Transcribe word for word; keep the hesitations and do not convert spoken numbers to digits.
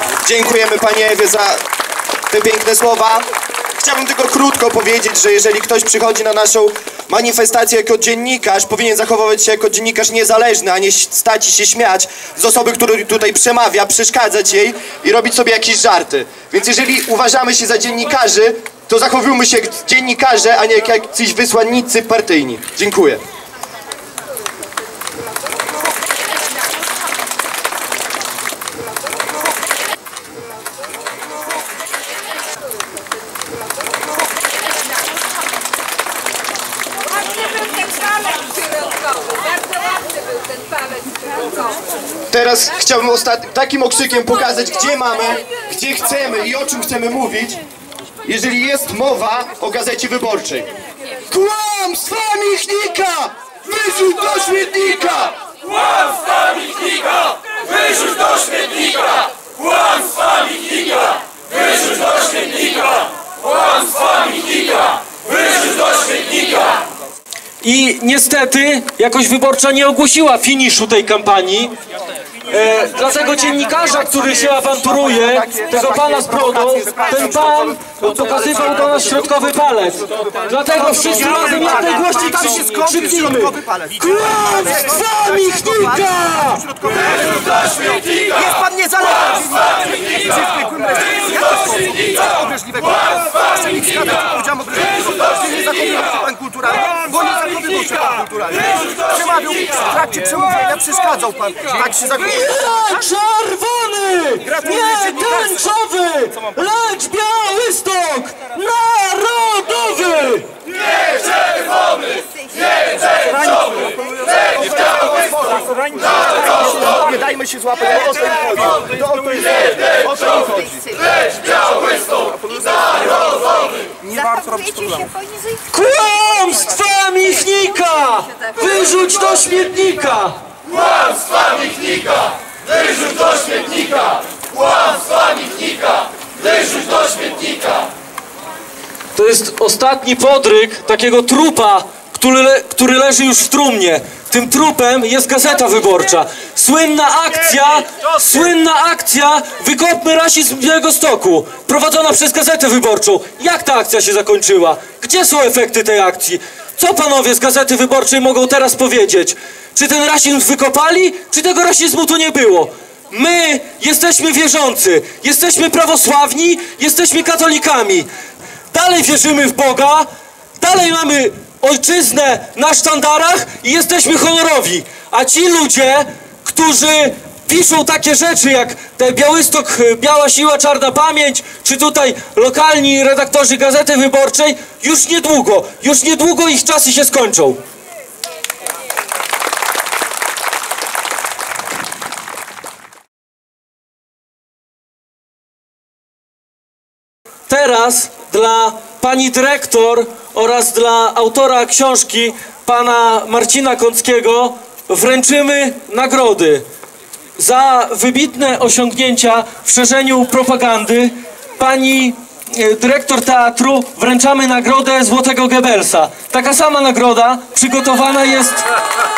Dziękujemy Pani Ewie za te piękne słowa. Chciałbym tylko krótko powiedzieć, że jeżeli ktoś przychodzi na naszą manifestację jako dziennikarz, powinien zachowywać się jako dziennikarz niezależny, a nie stać i się śmiać z osoby, która tutaj przemawia, przeszkadzać jej i robić sobie jakieś żarty. Więc jeżeli uważamy się za dziennikarzy, to zachowujmy się jak dziennikarze, a nie jak jacyś wysłannicy partyjni. Dziękuję. Teraz chciałbym takim okrzykiem pokazać, gdzie mamy, gdzie chcemy i o czym chcemy mówić, jeżeli jest mowa o Gazecie Wyborczej. Kłamstwa Michnika! Wyrzuć do śmietnika! Kłamstwa Michnika! Wyrzuć do śmietnika! Kłamstwa Michnika! Wyrzuć do śmietnika! Kłamstwa Michnika! Wyrzuć do śmietnika! I niestety jakoś Wyborcza nie ogłosiła finiszu tej kampanii. E, dlatego dziennikarza, który się awanturuje, tego pana z brodą, ten pan pokazywał do nas środkowy palec. Dlatego wszyscy razem jak najgłośniej krzyknijmy: Kłamstwa Michnika! Jest pan niezależny! Jak to jest obrzydliwego? Powiedziałem obrzydliwego. Nie zachowywał się pan kulturalnie, bo nie zachowywał się pan kulturalnie. Przemawiał w trakcie przemówienia, przeszkadzał pan. Tak się zachowywał. Nie czerwony! Nie tęczowy! Lecz Białystok narodowy! Nie czerwony! Nie tęczowy! Lecz Białystok narodowy! Nie dajmy się złapać, o to im chodzi. To o to jest, o to im chodzi. Lecz Białystok narodowy! Nie warto robić problemu. Kłamstwa Michnika! Wyrzuć do śmietnika! Kłamstwa Michnika! Wyrzuć do śmietnika! Kłamstwa Michnika! Wyrzuć do śmietnika! To jest ostatni podryk takiego trupa, który, le, który leży już w trumnie. Tym trupem jest Gazeta Wyborcza. Słynna akcja, słynna akcja Wykopmy rasizm z Białegostoku, prowadzona przez Gazetę Wyborczą. Jak ta akcja się zakończyła? Gdzie są efekty tej akcji? Co panowie z Gazety Wyborczej mogą teraz powiedzieć? Czy ten rasizm wykopali, czy tego rasizmu tu nie było? My jesteśmy wierzący, jesteśmy prawosławni, jesteśmy katolikami. Dalej wierzymy w Boga, dalej mamy ojczyznę na sztandarach i jesteśmy honorowi. A ci ludzie, którzy piszą takie rzeczy jak te Białystok, Biała Siła, Czarna Pamięć, czy tutaj lokalni redaktorzy Gazety Wyborczej, już niedługo, już niedługo ich czasy się skończą. Teraz dla pani dyrektor oraz dla autora książki, pana Marcina Kąckiego, wręczymy nagrody za wybitne osiągnięcia w szerzeniu propagandy. Pani dyrektor teatru wręczamy nagrodę Złotego Goebbelsa. Taka sama nagroda przygotowana jest